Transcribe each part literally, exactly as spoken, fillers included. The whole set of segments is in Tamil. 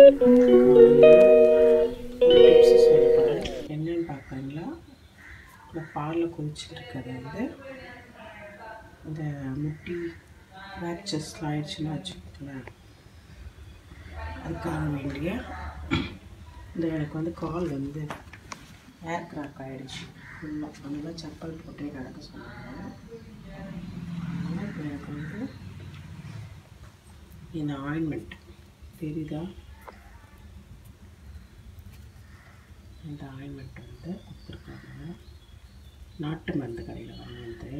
ஒரு டிப்ஸு சொல்ல போகிறேன். என்னென்னு பார்க்குறீங்களா, இந்த பாலில் கொதிச்சுட்டு இருக்கிறது வந்து இந்த முட்டி ஃப்ராக்சர்ஸ்லாம் ஆயிடுச்சுன்னா வச்சுக்கோங்களேன், அதுக்காக வேண்டிய இந்த எனக்கு வந்து கால் வந்து ஏர் கிராக் ஆகிடுச்சு ஃபுல்லாக. அதனால செப்பல் போட்டே நடக்க சொன்னாங்க. அதனால் இப்போ எனக்கு வந்து இந்த ஆயின்மெண்ட் தெரியுதா, இந்த ஆயின்மெண்ட் வந்து கொடுத்துருக்காங்க. நாட்டு மருந்து கடையில் வாங்கினது.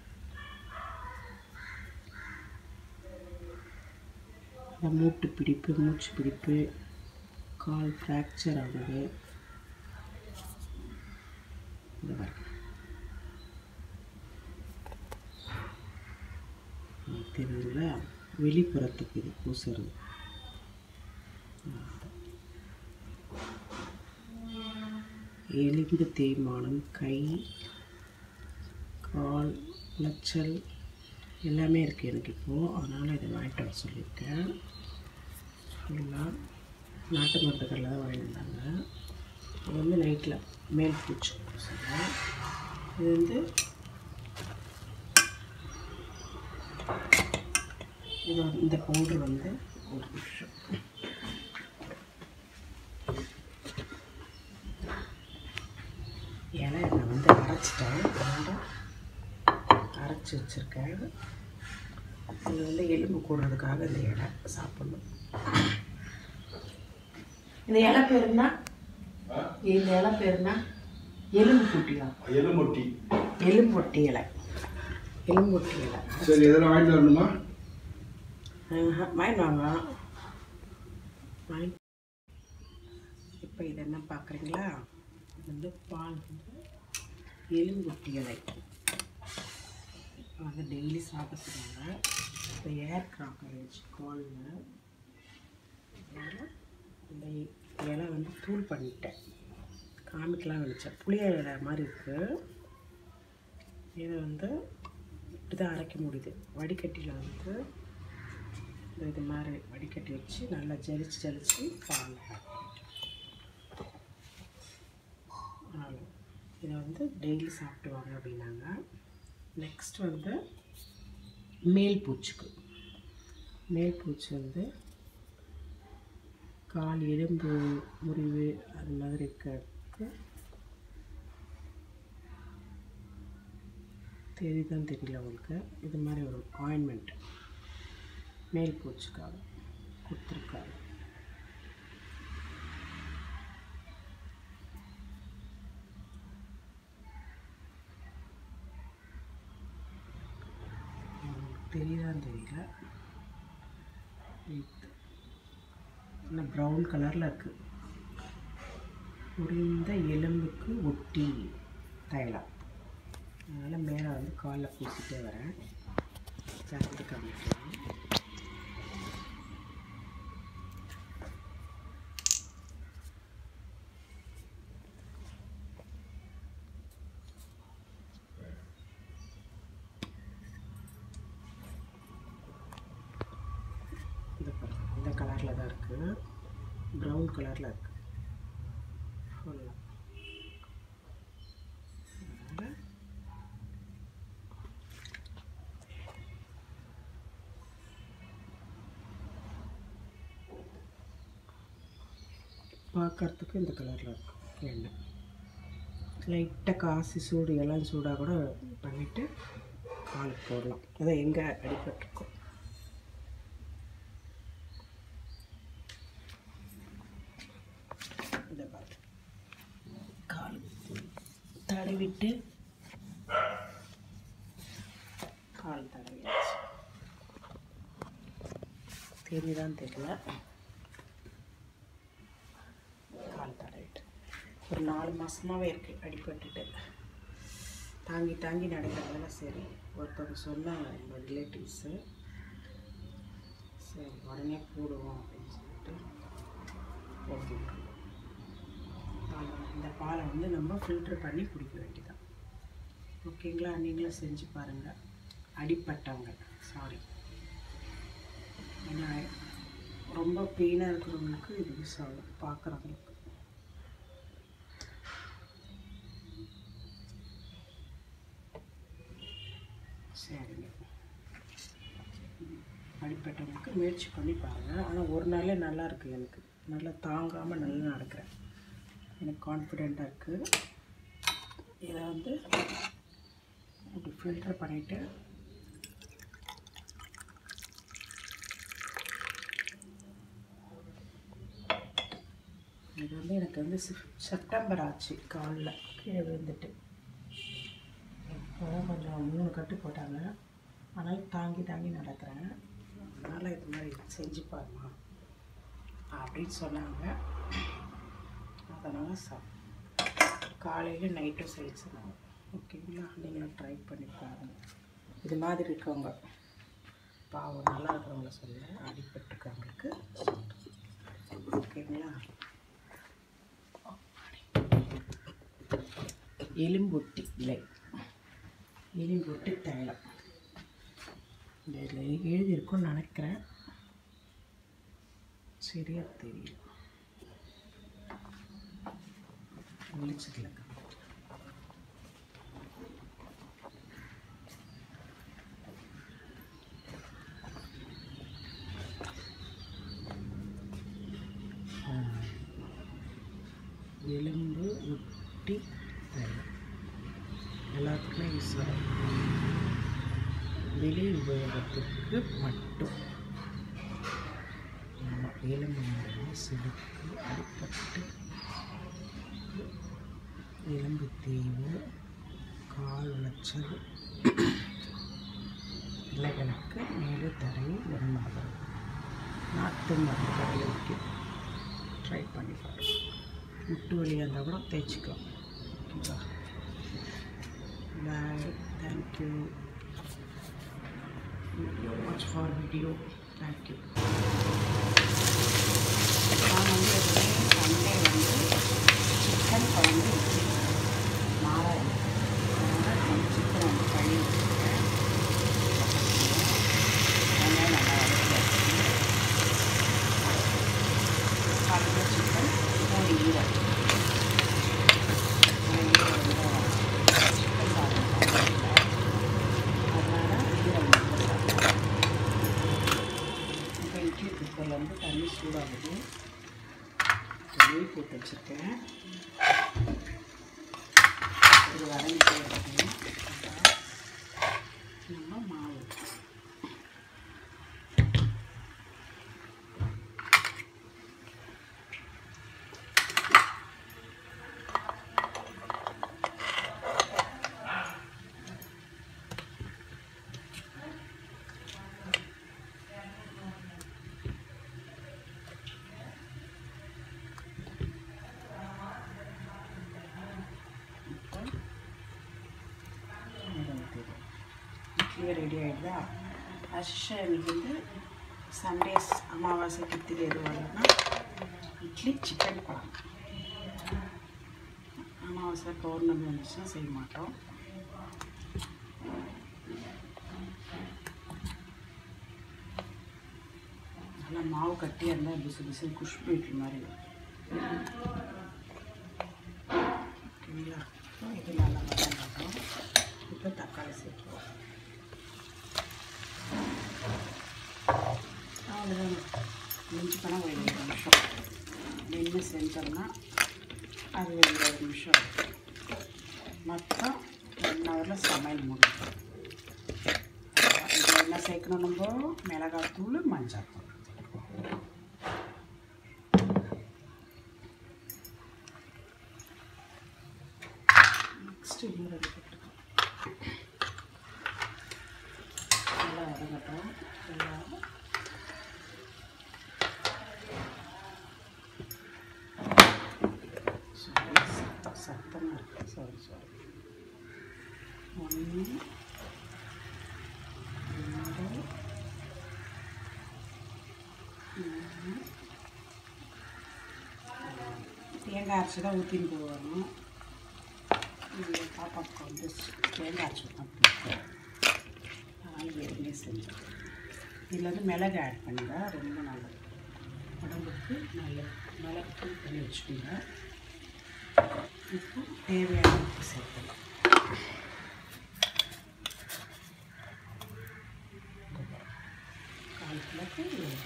இந்த மூட்டு பிடிப்பு, மூச்சு பிடிப்பு, கால் ஃப்ராக்சர் ஆகுது, இந்த மாதிரி தெரியுங்களா, வெளிப்புறத்துக்கு இது பூசுறது. எலும்பு தேய்மானம், கை கால் உளைச்சல் எல்லாமே இருக்குது எனக்கு இப்போது. அதனால் இதை வாங்கிட்டு வர சொல்லியிருக்கேன். ஃபுல்லாக நாட்டு மருந்துகளில் தான் வாங்கியிருந்தாங்க. இது வந்து நைட்டில் மேல் பூச்சி சொல்லுவேன். இது வந்து இது இந்த பவுட்ரு வந்து ஒரு நிமிஷம் இலை நான் வந்து அரைச்சிட்டேன். அதனால் அரைச்சி வச்சுருக்கேன். இது வந்து எலும்பு கூடுறதுக்காக இந்த இலை சாப்பிடணும். இந்த இலை பேருனா இந்த இலை பேருனா எலும்பு கூட்டியா, எலும்பொட்டி எலும்பொட்டி இலை, எலும்பொட்டி இலை. சரி, இதெல்லாம் வாங்கிட்டு வரணுமா? வாங்கிட்டு வாங்க. வாங்கி இப்போ இது என்ன பார்க்குறீங்களா, வந்து பால் வந்து எலும்பொட்டி இலை வந்து டெய்லி சாப்பிட சொல்லுவாங்க. இப்போ ஏர் கிராக் ஆகிடுச்சு காலில். அதனால் இந்த இலை வந்து தூள் பண்ணிட்டேன். காமிக்கலாம் நினச்சேன். புளிய இலை மாதிரி இருக்குது. இதை வந்து இப்படி தான் அரைக்க முடியுது. வடிகட்டியில் வந்து இந்த இது மாதிரி வடிகட்டி வச்சு நல்லா ஜலிச்சு ஜலிச்சு பால் ஆகும். இதை வந்து டெய்லி சாப்பிடுவாங்க அப்படின்னாங்க. நெக்ஸ்ட் வந்து மேல் பூச்சுக்கு, மேல் பூச்சி வந்து கால் எலும்பு முறிவு அது மாதிரி இருக்கிறதுக்கு தெரியுதான் தெரியல உங்களுக்கு, இது மாதிரி ஒரு ஆயின்மெண்ட் மேல் பூச்சுக்காக கொடுத்துருக்காங்க. தெரியுதான் தெரியல, இன்னும் ப்ரௌன் கலரில் இருக்குது. உரிந்த எலும்புக்கு ஒட்டி தைலம். அதனால் மேலே வந்து காலில் பூசிட்டே வரேன். ஜாக்கெட்டு காமிக்கலாம். இந்த இந்த கலரில் தான் இருக்குது, ப்ரௌன் கலரில் இருக்குது ஃபுல்லாக. பார்க்குறதுக்கு இந்த கலரில் இருக்கும் எண்ணெய். லைட்டாக காசி சூடு எல்லாம் சூடாக கூட பண்ணிவிட்டு காலுக்கு போடலாம். அதான் எங்கே அடிபட்டிருக்கோம். இதை பார்த்து கால் தடவிட்டு கால் தடவியாச்சு. தெரியுதான் தெரியல, கால் தடவிட்டு ஒரு நாலு மாதமாகவே இருக்குது அடிபட்டுட்டு. தாங்கி தாங்கி நடக்கிறதால சரி, ஒருத்தவங்க சொன்னாங்க என்னோடய ரிலேட்டிவ்ஸு, சரி உடனே போடுவோம் அப்படின்னு சொல்லிட்டு போட்டுருக்கோம். இந்த பாலை வந்து நம்ம ஃபில்ட்ரு பண்ணி குடிக்க வேண்டியதான். ஓகேங்களா, நீங்களும் செஞ்சு பாருங்கள். அடிப்பட்டவங்க சாரி, ஏன்னா ரொம்ப பெயினாக இருக்கிறவங்களுக்கு இது யூஸ் ஆகும் பார்க்குறவங்களுக்கு. சரிங்க, அடிப்பட்டவங்களுக்கு முயற்சி பண்ணி பாருங்கள். ஆனால் ஒரு நாளே நல்லாயிருக்கு, எனக்கு நல்லா தாங்காமல் நல்லா நடக்கிறேன், எனக்கு கான்ஃபிடெண்ட்டாக இருக்குது. இதை வந்து இப்படி ஃபில்டர் பண்ணிவிட்டு இது வந்து எனக்கு வந்து செப்டம்பர் ஆச்சு, காலில் கீழே விழுந்துட்டு. இப்போதான் கொஞ்சம் மூணு கட்டு போட்டாங்க, அதனால் தாங்கி தாங்கி நடக்கிறேன். அதனால் இது மாதிரி செஞ்சு பாருமா அப்படின்னு சொன்னாங்க. அதனால் சா காலையில் நைட்டும் செய்ய சொன்னாங்க. ஓகேங்களா, நீங்களும் ட்ரை பண்ணி பாருங்கள். இது மாதிரி இருக்கவங்க பாவம் நல்லா இருக்கிறவங்கள சொல்ல, அடிபட்டுருக்கவங்களுக்கு ஓகேங்களா. எலும்பொட்டி இலை, எலும்பொட்டி தைலம் இதில் எழுதியிருக்குன்னு நினைக்கிறேன், சரியா தெரியல, வெளிச்சத்தில் எலும்பு ஒட்டி தைலம் எல்லாத்துக்குமே யூஸ் ஆகும். வெளி உபயோகத்துக்கு மட்டும். எலும்பு முறையில் சிலுக்கு, அடிப்பட்டு, எலும்பு தேய்வு, கால் உளைச்சல் இலைகளுக்கு மேலே தடவி குணமாகும். நாட்டு மருந்து கடைக்கு ட்ரை பண்ணி பாருங்கள். முட்டு வலியாக இருந்தால் கூட தேய்ச்சிக்கலாம். ஓகேங்களா, bye, thank you. Watch for video. Thank you. நான் வந்து எப்பவுமே சண்டே வந்து சிக்கன் குழம்பு மாறாது, அதனால் சிக்கன் வந்து கழுவி வச்சுருக்கேன். வெங்காயம் நல்லா வதக்கி காலையில் சிக்கன் ஒரு ஈரை சிக்கன் சாதம், அதனால் ஈரை இப்போ இட்லி குக்கரில் வந்து தண்ணி சூடாகுது, நெய் போட்டு வச்சுருக்கேன். இது வதங்கி போயிடுறது. நம்ம மாவு இட்லியே ரெடி ஆகிடுதா. அஷ் எனக்கு வந்து சண்டேஸ் அமாவாசை கித்திரி எது வரலன்னா இட்லி சிக்கன் குழம்பு. அமாவாசை பௌர்ணமி வந்துச்சுன்னா செய்ய மாட்டோம். நல்லா மாவு கட்டியாக இருந்தால் பிசு பிசு குஷ்பு இட்லி மாதிரி. ஓகேங்களா, இது நல்லா வதங்கட்டும். இப்போ தக்காளி சேர்த்துருவோம். அவ்வளோதான், மிஞ்சி பண்ணால் ஒரு இருபது நிமிஷம் நின்று செஞ்சோம்னா அது ஒரு இருபது நிமிஷம் மொத்தம் ஒன் ஹவரில் சமையல் முடியும். இது என்ன சேர்க்கணும், நம்ம மிளகாத்தூள், மஞ்சள் தூள். நெக்ஸ்ட்டு இன்னும் ரெடி போட்டுருக்கோம். நல்லா வதங்கட்டும். எல்லாம் சத்தமாக இருக்குது. சாரி சாரி ஒன்று ரெண்டு மூணு தேங்காய் அரைச்சி தான் ஊற்றின்னு போகணும். இது பாப்பாவுக்கு வந்து தேங்காய் அரைச்சி தான் பிடிக்கும், அதனால் எதுவுமே செஞ்சோம். இதில் வந்து மிளகு ஆட் பண்ணிதான் ரொம்ப நல்லது. உடம்புக்கு நல்லது. நல்லா தூள் பண்ணி வச்சுக்கோங்க. இப்போ தேவையான உப்பு சேர்க்கலாம். கால் கிலோக்கு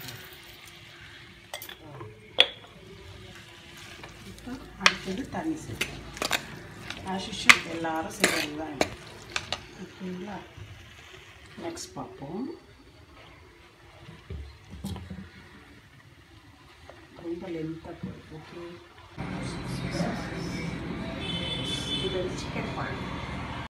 இப்போ அடுத்தது தண்ணி சேர்க்கலாம். ஆஷிஷு எல்லாரும் செய்கிறது தான். ஓகேங்களா? நெக்ஸ்ட் பார்ப்போம். ரொம்ப லென்த்தாக போகும். ஓகே, இது வந்து சிக்கன் பால்.